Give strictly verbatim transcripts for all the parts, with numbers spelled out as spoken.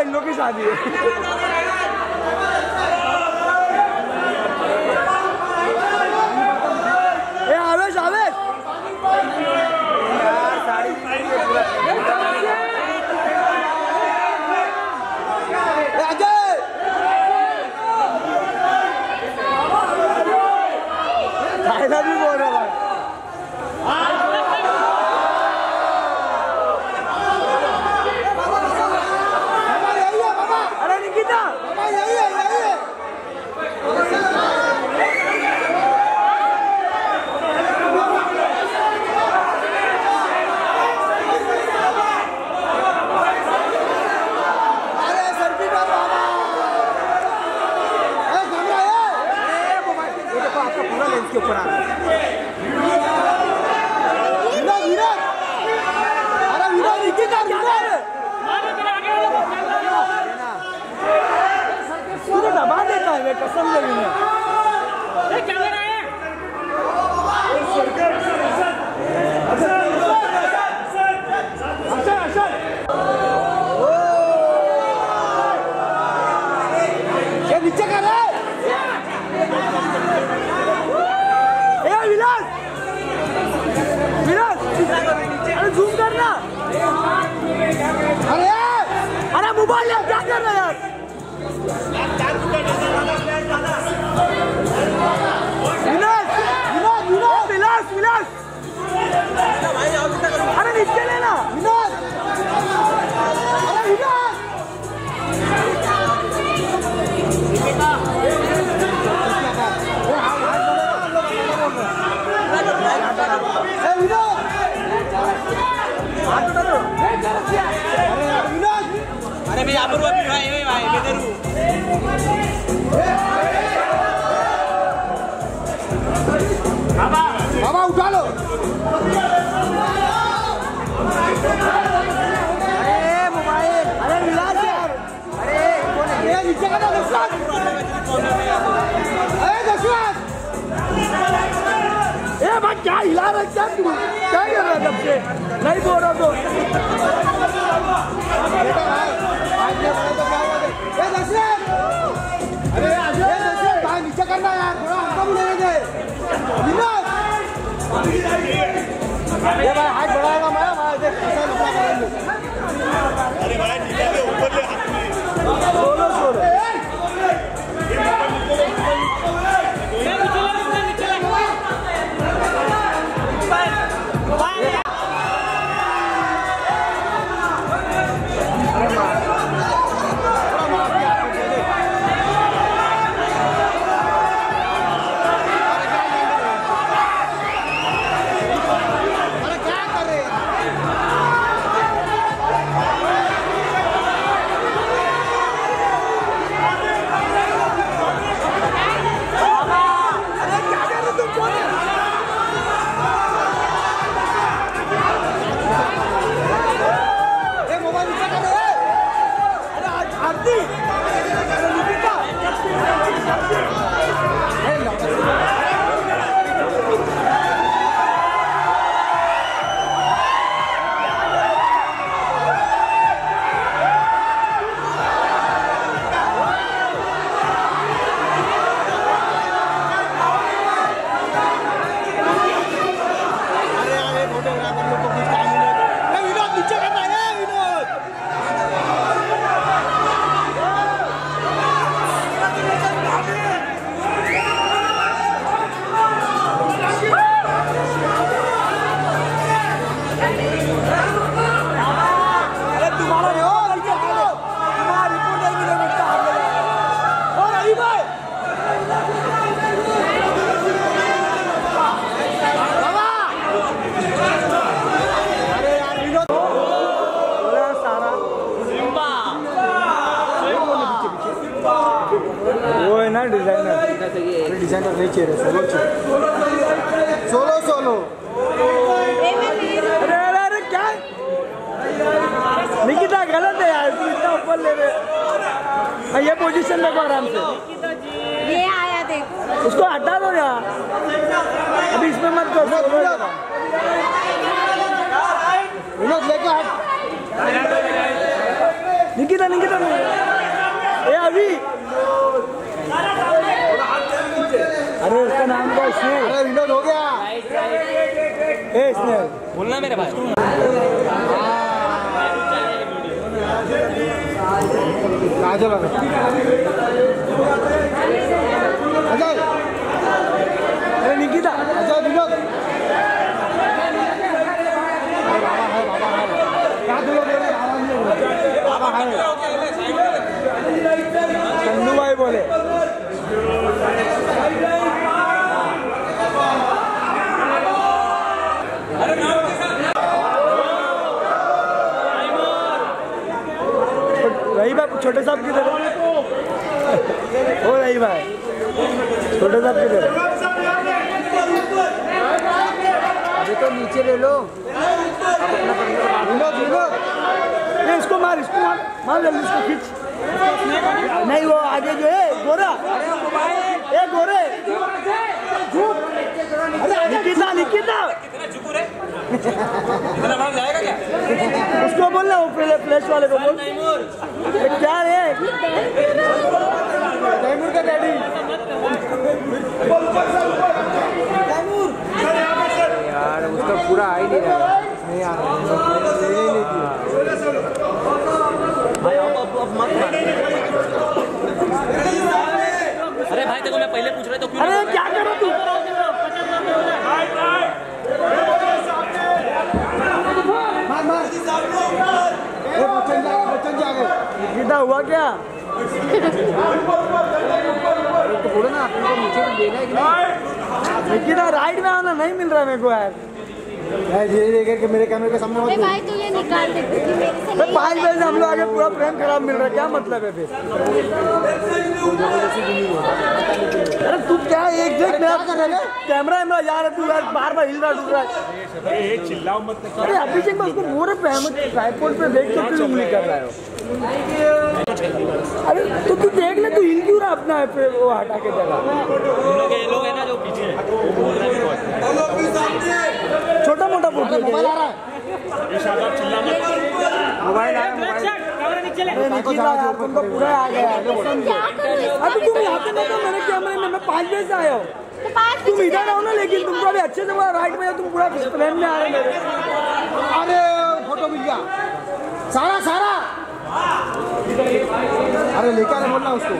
इन लोग की शादी है। ए आवेश आवेश भी बोल रहा है। अरे निकिता यही है यही है। अरे सर्दी का बाबा ये देखो आपका पूरा लेंस के ऊपर आ रहा है। दबा देता है वे कसम ले रही है। ये नीचे कर रहा है विलास विलास अरे जूम करना। अरे अरे मोबाइल यार क्या कर रहा है यार। विलास विलास विलास विलास विलास अरे नीचे लेना विलास। अरे विलास अरे मैं यहाँ पर भाई भाई भाई मैं बाबा बाबा उठा लो। अरे मोबाइल अरे विलास यार अरे ये नीचे का दशरथ अरे दशरथ ए भाई क्या हिला रहा है क्या तू क्या कर रहा है जब से नहीं बोल रहा तो अरे दशरथ भाई नीचे करना यार थोड़ा हमको भी लेने दे। ये भाई हाथ बढ़ाएगा मैं मैं देख कैसा लुका करेंगे। अरे भाई नीचे के ऊपर ले सोलो सोलो डिजाइनर डिजाइनर नहीं चाहिए सोलो चाहिए सोलो सोलो अरे अरे अरे क्या निकिता गलत है यार तू इतना ऊपर ले रहे ये पोजीशन में आराम से ये आया देख उसको हटा दो यार अभी इसमें मत कर विनोद लेके हट निकिता निकिता ए अभी अरे उसका नाम क्या स्नेह अरे विनोद हो गया ए स्नेह बोलना मेरे भाई काजल अजय अरे निकिता अजय विनोद बाबा है बाबा है क्या तुम लोग बोले बाबा है चंदू भाई बोले रही भाई छोटे साहब किधर हो रही भाई छोटे साहब किधर अभी तो नीचे ले लो विनोद विनोद ये इसको मार इसको मार मार जल्दी इसको खींच नहीं वो आगे जो है गोरा ए गोरे निकिता निकिता उसको बोलना वो फ्लैश वाले को बोल क्या है तैमूर का डैडी यार उसका पूरा आ ही नहीं रहा नहीं आ रहा भाई अब अब मत मार अरे भाई देखो मैं पहले पूछ रहा था क्यों अरे क्या कर रहा तू मार मार ये बच्चन जागे बच्चन जागे कितना हुआ क्या तो बोलो ना आपको नीचे देना है कि नहीं लेकिन राइट में आना नहीं मिल रहा मेरे को यार धीरे धीरे के मेरे कैमरे के सामने मत भाई तू ये निकाल दे क्योंकि मेरे से नहीं पाँच बजे से हम लोग आगे पूरा फ्रेम खराब मिल रहा है क्या मतलब है फिर अरे तू क्या एक देख मेरा कैमरा है यार तू यार बार बार हिल रहा डूब रहा है चिल्लाओ मत अरे अभिषेक मैं उसको पूरे ट्राइपॉड पे देख के क्यों उंगली कर रहा है अरे तो तू देख ले तू हिल क्यों रहा अपना वो हटा के जगह लोग है ना जो पीछे छोटा मोटा फोटो मोबाइल आ रहा है मोबाइल आ रहा है तुम तो पूरा आ गया अभी तुम यहाँ पे तो मेरे कैमरे में मैं पाँच बजे से आया हूँ तुम इधर आओ ना लेकिन तुमको अभी अच्छे से राइट में तुम पूरा फ्रेम में आ रहे मेरे अरे फोटो मिल गया सारा सारा अरे लेकर आने बोलना उसको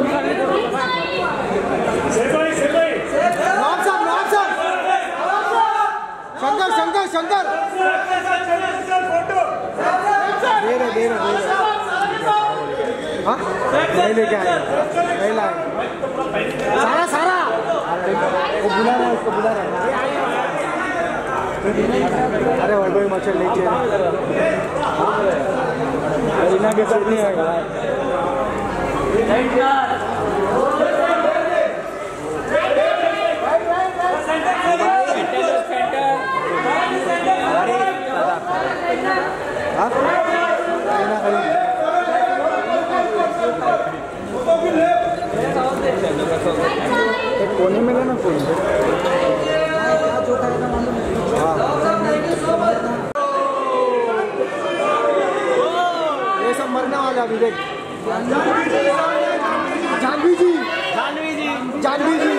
नाम साहब नाम साहब शंकर शंकर शंकर दे रहे दे रहे हाँ नहीं लेके आए नहीं लाए सारा सारा वो बुला रहा है उसको बुला रहा है अरे वही मच्छर लेके रीना के साथ नहीं आएगा कोने में लेना कोने ये सब मरने वाला अभी देख जानवी जी जानवी जी जानवी जी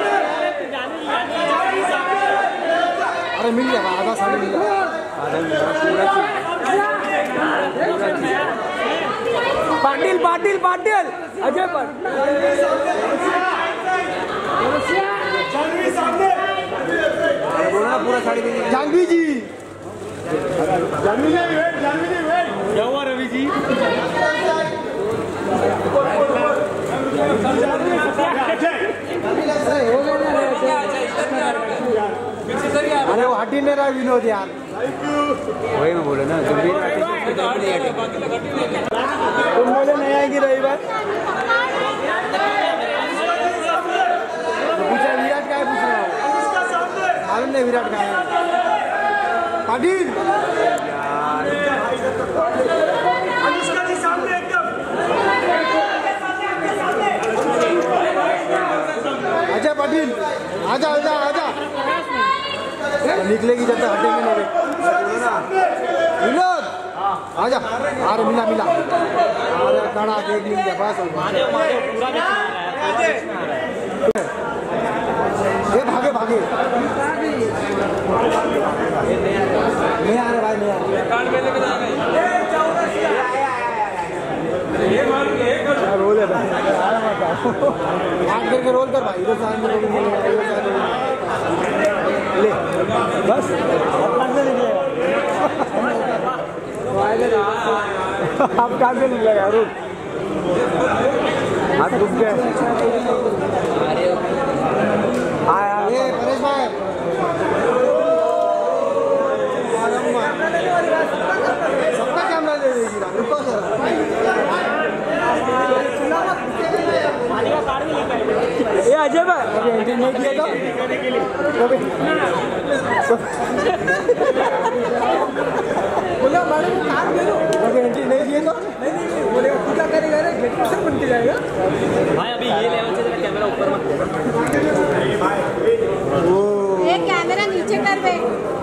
अरे मिल गया आधा साड़ी मिल गया आधा मिल गया पूरा पाटिल पाटिल पाटिल अजय पर बोलना पूरा साड़ी जानवी जी जानवी जी वेट जानवी जी वेट क्या हुआ रवि जी अरे वो हटी नहीं रहा विनोद यार वही मैं बोले ना तुम भी तुम बोले नहीं आएगी रविवार पूछा विराट का है पूछ रहा हूँ मालूम नहीं विराट का है पाटिल अनुष्का जी सामने एकदम आजा पाटिल आजा आजा आजा निकलेगी जब तक हटेंगे नहीं विनोद आजा अरे मिला मिला अरे कड़ा देख मिल गया बस ये भागे भागे नहीं आ रहे भाई नहीं आ रहे रोल है भाई आठ करके रोल कर भाई इधर साइड में ले बस आप कहाँ से निकलेगा रुक हाथ रुक गए आया ये परेश भाई सबका कैमरा ले लेगी ना रुको जरा ये अजय भाई एंट्री नहीं किया था बोला मैडम को काम दे दो अगर एंट्री नहीं किए तो नहीं नहीं बोलेगा पूजा करेगा ना गेट पर बन के जाएगा भाई अभी ये लेवल से कैमरा ऊपर मत वो ये कैमरा नीचे कर दे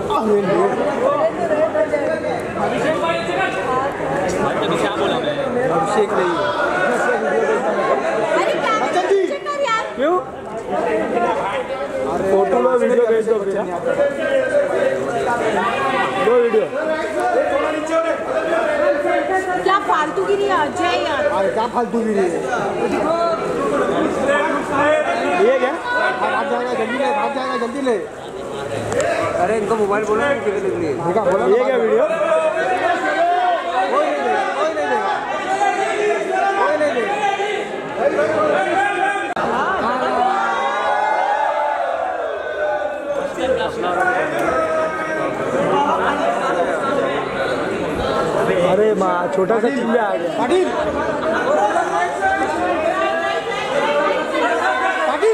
अभिषेक भाई क्या बोला मैं अभिषेक नहीं अरे कैमरा नीचे कर यार क्यों फोटो में वीडियो भेज दो भैया दो वीडियो क्या फालतू की नहीं अजय यार अरे क्या फालतू गिरी है ये क्या भाग जाएगा जल्दी ले भाग जाएगा जल्दी ले अरे इनको मोबाइल बोलो देखा बोला ये क्या वीडियो कोई नहीं देगा कोई नहीं देगा कोई नहीं देगा अरे माँ छोटा सा चिल्ला आ गया पाटिल पाटिल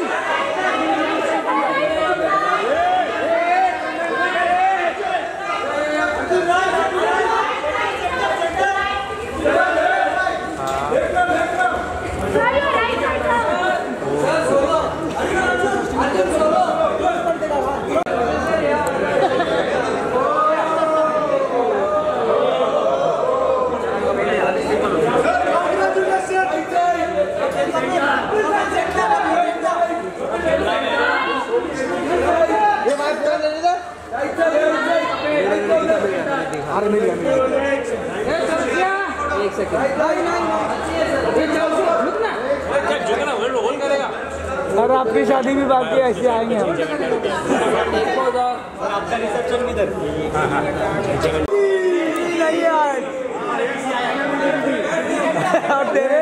अरे मिल गया एक सेकंड और आपकी शादी भी बाकी है ऐसे आएंगे हम आपका रिसेप्शन किधर नहीं यार और तेरे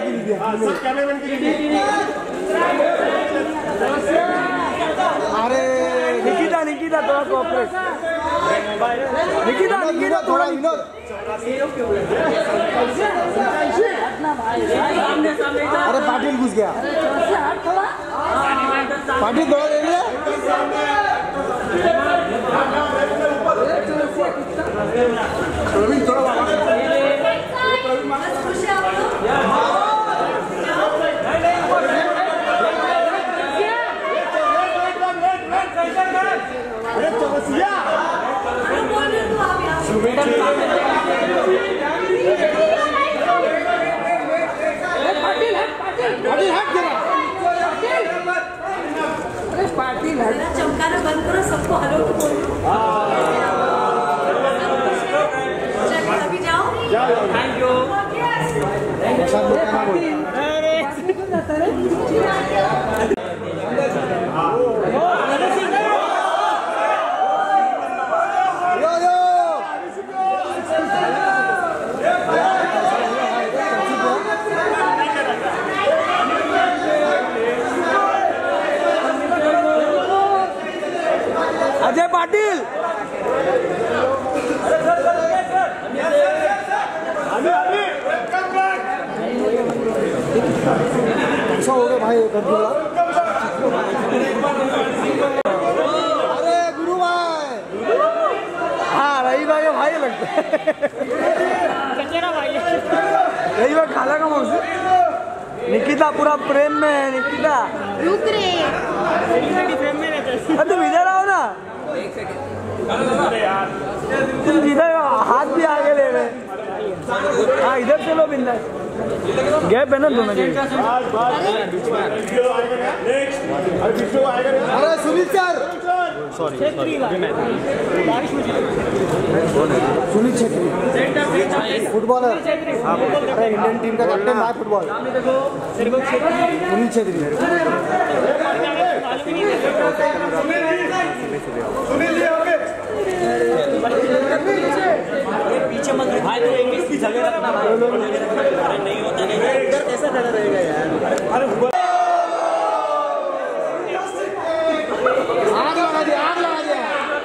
अरे निकिता निकिता थोड़ा कोऑपरेट निकिता निकिता थोड़ा विनोद अरे पाटिल घुस गया पाटिल थोड़ा दे दिया चमकाना बंद करो सबको हेलो अभी जाओ thank you yo yo Ajay Patil अच्छा हो गया भाई कंट्रोल अरे गुरु भाई हाँ रही भाई भाई लगता है रही भाई खाला का मौसम निकिता पूरा प्रेम में है निकिता रुक रे तुम इधर आओ ना तुम जिधर हाथ भी आगे ले रहे हाँ इधर से लो बिंदास गैप है ना दोनों के अरे Sunil sir sorry Sunil Chhetri footballer अरे इंडियन टीम का कैप्टन है फुटबॉल सुनील छेत्री पीछे मत भाई तो इंग्लिश की जगह रखना भाई अरे नहीं होता नहीं इधर कैसे खड़ा रहेगा यार अरे आग लगा दिया आग लगा दिया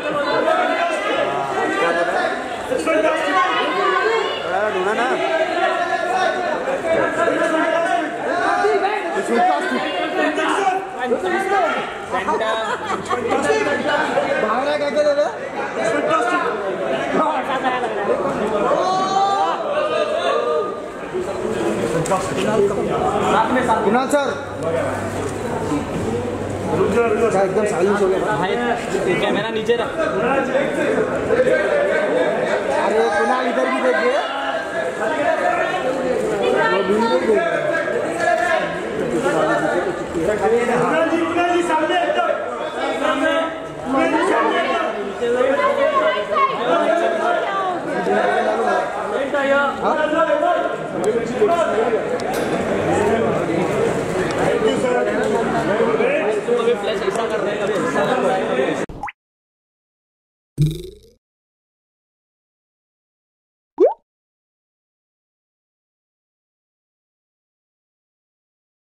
ढूंढा ना भागना क्या क्या दे रहे कुणाल सर क्या एकदम साइलेंस हो गया भाई कैमरा नीचे रख अरे कुणाल इधर भी देखिए सामने एकदम फ्लैश ऐसा कर रहे हैं कभी ऐसा कर रहा है